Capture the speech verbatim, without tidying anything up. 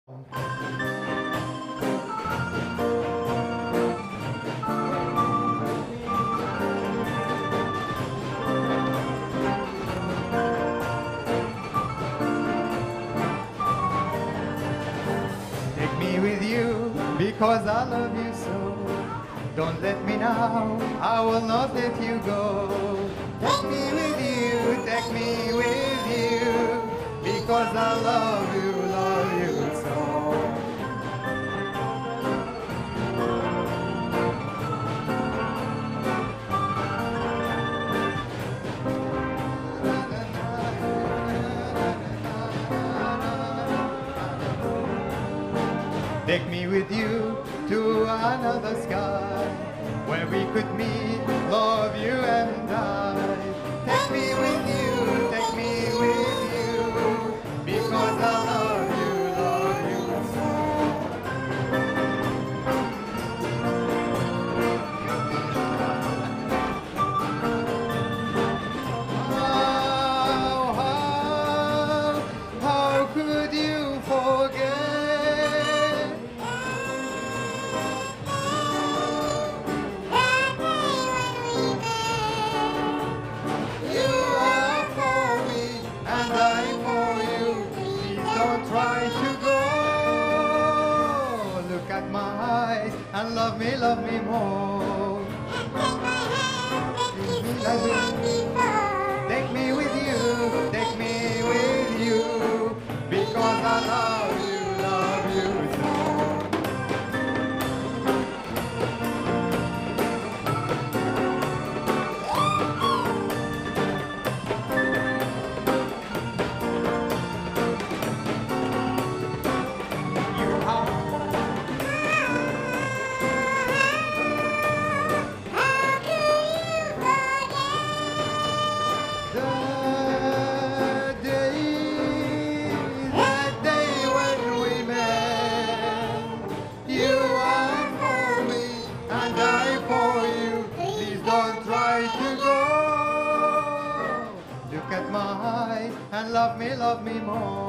Take me with you because I love you so. Don't let me now, I will not let you go. Take me with you, take me with you, because I love you, love you so. Take me with you to another sky, where we could meet, love you and I. Take me with you, take me with you, because I love you, love you so. How, how, how could you forget? Try to go. Look at my eyes and love me, love me more. Take me with you, take me with you, because I love you, love you so. Look at my eyes and love me, love me more.